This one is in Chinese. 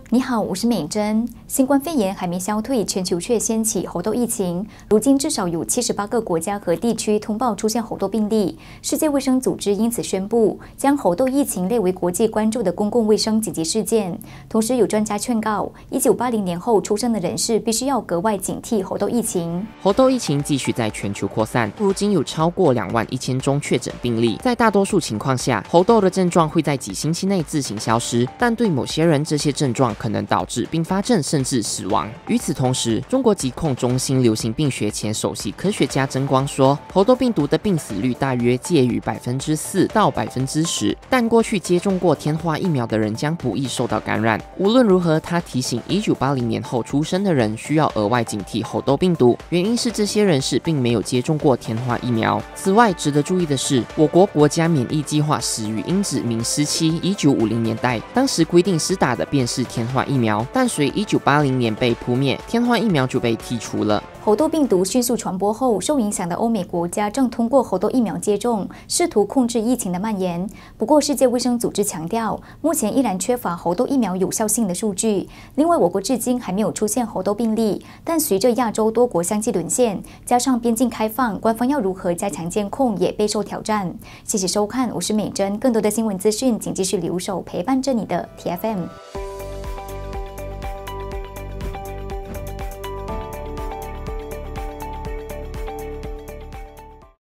你好，我是美珍。新冠肺炎还没消退，全球却掀起猴痘疫情。如今至少有78个国家和地区通报出现猴痘病例。世界卫生组织因此宣布，将猴痘疫情列为国际关注的公共卫生紧急事件。同时，有专家劝告，1980年后出生的人士必须要格外警惕猴痘疫情。 猴痘疫情继续在全球扩散，如今有超过21000宗确诊病例。在大多数情况下，猴痘的症状会在几星期内自行消失，但对某些人，这些症状可能导致并发症甚至死亡。与此同时，中国疾控中心流行病学前首席科学家曾光说，猴痘病毒的病死率大约介于4%到10%，但过去接种过天花疫苗的人将不易受到感染。无论如何，他提醒1980年后出生的人需要额外警惕猴痘病毒，原因是这些人士并没有接种过天花疫苗。此外，值得注意的是，我国国家免疫计划始于英殖民时期1950年代，当时规定施打的便是天花疫苗，但随1980年被扑灭，天花疫苗就被剔除了。 猴痘病毒迅速传播后，受影响的欧美国家正通过猴痘疫苗接种，试图控制疫情的蔓延。不过，世界卫生组织强调，目前依然缺乏猴痘疫苗有效性的数据。另外，我国至今还没有出现猴痘病例，但随着亚洲多国相继沦陷，加上边境开放，官方要如何加强监控也备受挑战。谢谢收看，我是美珍，更多的新闻资讯，请继续留守陪伴着你的 TFM。